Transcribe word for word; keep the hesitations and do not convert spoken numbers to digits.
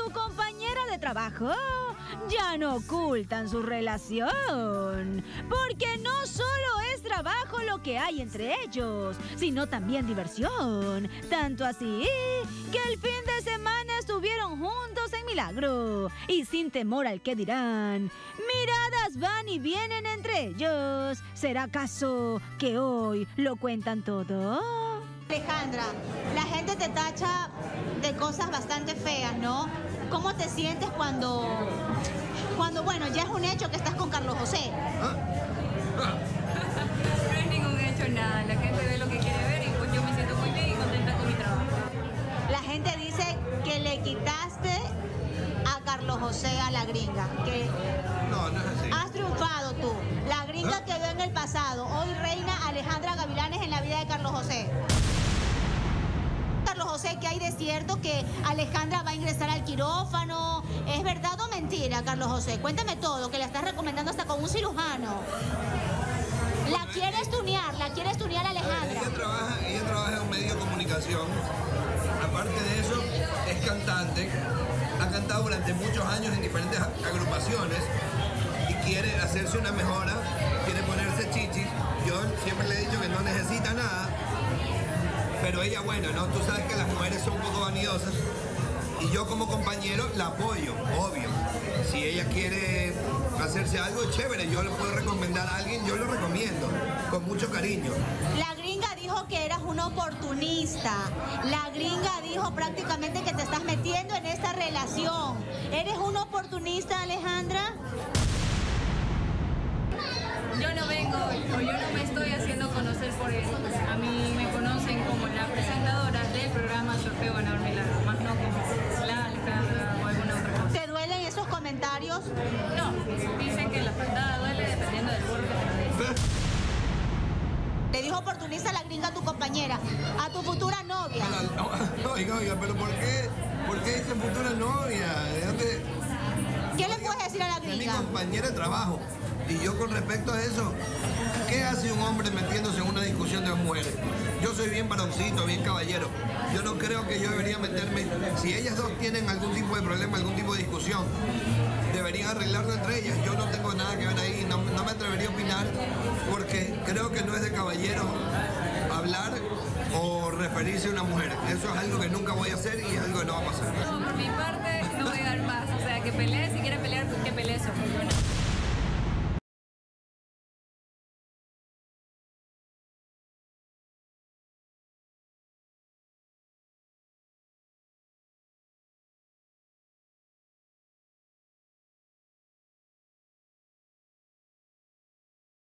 su compañera de trabajo, ya no ocultan su relación, porque no solo es trabajo lo que hay entre ellos, sino también diversión. Tanto así que el fin de semana estuvieron juntos en Milagro y sin temor al que dirán. Miradas van y vienen entre ellos. ¿Será acaso que hoy lo cuentan todo? Alejandra, la gente te tacha de cosas bastante feas, ¿no? ¿Cómo te sientes cuando, cuando bueno, ya es un hecho que estás con Carlos José? No es ningún hecho, nada. La gente ve lo que quiere ver y pues yo me siento muy bien y contenta con mi trabajo. La gente dice que le quitaste a Carlos José a la gringa, que No, no es así. has triunfado tú. La gringa ¿Ah? quedó en el pasado. Hoy reina Alejandra Gavilanes en la vida de Carlos José. Carlos José, ¿qué hay de cierto que Alejandra va a ingresar al quirófano? ¿Es verdad o mentira, Carlos José? Cuéntame todo, que la estás recomendando hasta con un cirujano. La quieres tunear, la quieres tunear a Alejandra. Ella trabaja, ella trabaja en un medio de comunicación. Aparte de eso, es cantante. Ha cantado durante muchos años en diferentes agrupaciones y quiere hacerse una mejora, quiere ponerse chichis. Yo siempre le he dicho que no necesita nada, pero ella, bueno, ¿no? Tú sabes que las mujeres son un poco vanidosas y yo como compañero la apoyo, obvio. Si ella quiere hacerse algo chévere, yo le puedo recomendar a alguien, yo lo recomiendo, con mucho cariño. La gringa dijo que eras un oportunista. La gringa dijo prácticamente que te estás metiendo en esta relación. ¿Eres un oportunista, Alejandra? Yo no vengo o yo no me estoy haciendo conocer por eso. A mí me conocen como la presentadora del programa Sorteo Ganador Milagro, más no como la Alejandra o alguna otra cosa. ¿Te duelen esos comentarios? No, dicen que la patada duele dependiendo del burro que te dé. Le dijo oportunista a la gringa a tu compañera, a tu futura novia. Oiga, oiga, pero ¿por qué? ¿Por qué dice futura novia? ¿De dónde? ¿Qué le puedes decir a la Es mi gringa? compañera de trabajo. Y yo con respecto a eso, ¿qué hace un hombre metiéndose en una discusión de mujeres? Yo soy bien varoncito, bien caballero. Yo no creo que yo debería meterme. Si ellas dos tienen algún tipo de problema, algún tipo de discusión, deberían arreglarlo entre ellas. Yo no tengo nada que ver ahí, no, no me atrevería a opinar porque creo que no es de caballero hablar o referirse a una mujer. Eso es algo que nunca voy a hacer y es algo que no va a pasar. No, por mi parte no voy a dar más. O sea, que pelees